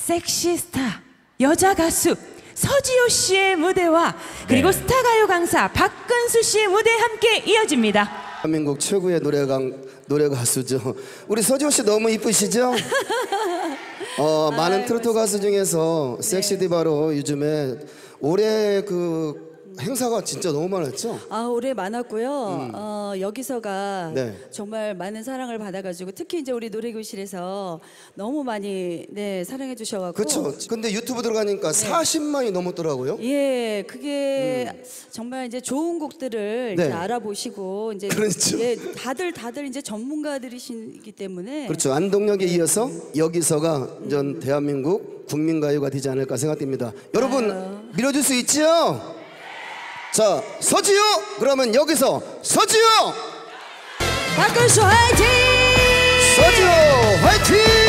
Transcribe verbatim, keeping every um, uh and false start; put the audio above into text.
섹시스타 여자 가수 서지효 씨의 무대와 그리고 네. 스타 가요 강사 박근수 씨의 무대 함께 이어집니다. 대한민국 최고의 노래강 노래 가수죠. 우리 서지효 씨 너무 이쁘시죠? 어, 아, 많은 트로트 가수 중에서 네. 섹시 디바로 요즘에 올해 그 행사가 진짜 너무 많았죠? 아, 올해 많았고요. 음. 어, 여기서가 네. 정말 많은 사랑을 받아가지고 특히 이제 우리 노래교실에서 너무 많이 네 사랑해 주셔가지고. 그렇죠. 근데 유튜브 들어가니까 네. 사십만이 넘었더라고요. 예, 그게 음. 정말 이제 좋은 곡들을 네. 이제 알아보시고 이제 그렇죠. 예, 다들 다들 이제 전문가들이시기 때문에. 그렇죠. 안동역에 이어서 여기서가 전 대한민국 국민가요가 되지 않을까 생각됩니다. 여러분 아유. 밀어줄 수 있죠? 자, 서지효! 그러면 여기서 서지효! 박근수 화이팅! 서지효 화이팅!